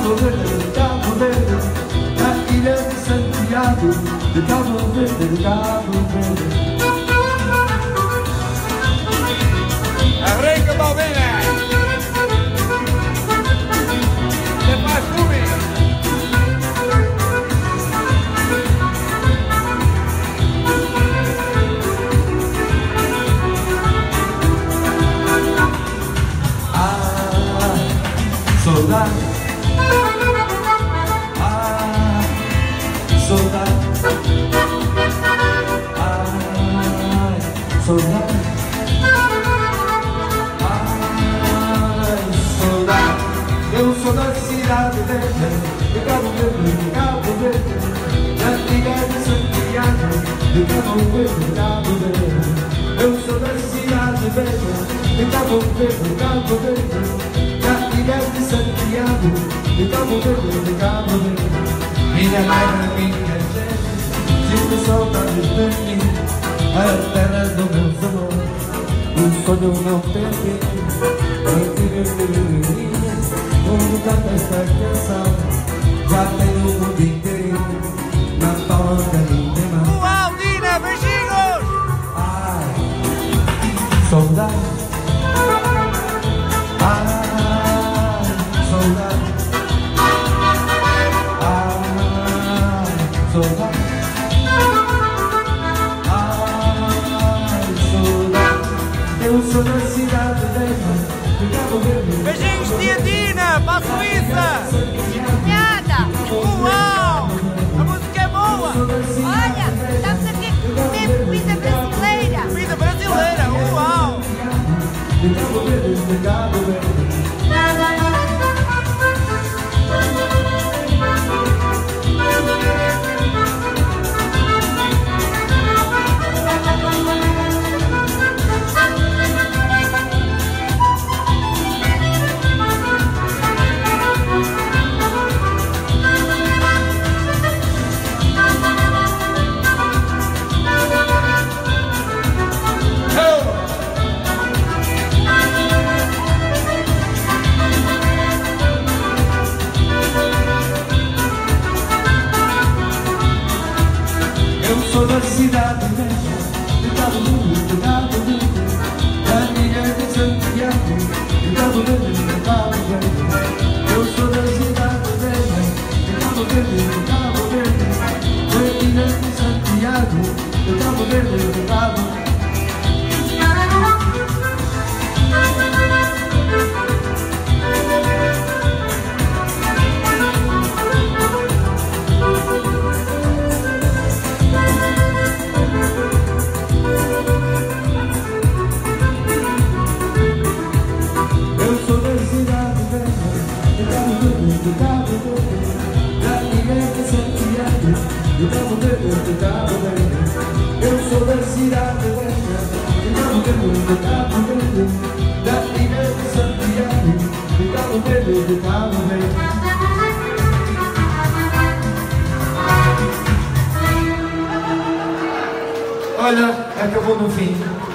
Cabo Verde, na ilha de Santiago, de Cabo Verde, de Cabo Verde. Arranca, Balbina! Você faz fome! Saudade, saudade, saudade, saudade. Eu sou da cidade velha, de Cabo Verde, de Cabo Verde, da ilha de Santiago, de Cabo Verde, de Cabo Verde. Eu sou da cidade velha, de Cabo Verde, de Cabo Verde, da ilha de Santiago, de Cabo Verde, de Cabo Verde. Minha mãe, minha gente, sinto saudade de mim, a terra do meu amor, um sonho não tem fim. Vamos cantar esta canção, já tenho o mundo inteiro na palma da minha mão. Uau, Dina, beijinhos! Ai, saudade. Saudade, saudade, saudade. Eu sou da cidade velha, de Cabo Verde. Beijinhos, tia Dina, para a Suíça! Nada! Uau! A música é boa! Olha, estamos aqui a comer comida brasileira! Comida brasileira! Uau! De Cabo Verde, de Cabo Verde. Sou da cidade velha, de Cabo Verde, de Cabo Verde, da ilha de Santiago, de Cabo Verde, de Cabo Verde. Eu sou da cidade velha, de Cabo Verde, de Cabo Verde, da ilha de Santiago, de Cabo Verde, de Cabo Verde. De Cabo Verde, da ilha de Santiago, de Cabo Verde, de Cabo Verde. Eu sou da cidade velha, de Cabo Verde, de Cabo Verde, da ilha de Santiago, de Cabo Verde, de Cabo Verde. Olha, acabou no fim.